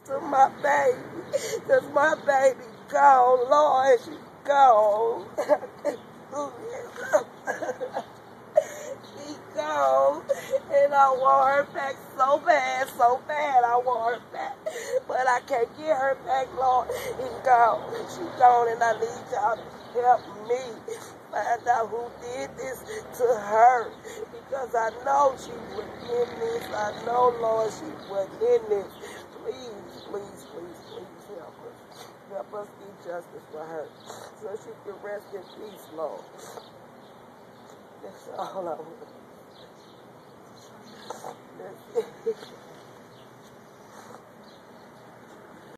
to my baby. Because my baby gone, Lord, she gone. She gone. And I want her back so bad, I want her back. But I can't get her back, Lord. She gone. She gone, and I need y'all to help me find out who did this to her. Because I know she wasn't in this. I know, Lord, she wasn't in this. Please, please, please, please help us. Help us get justice for her. So she can rest in peace, Lord. That's all I want. That's it.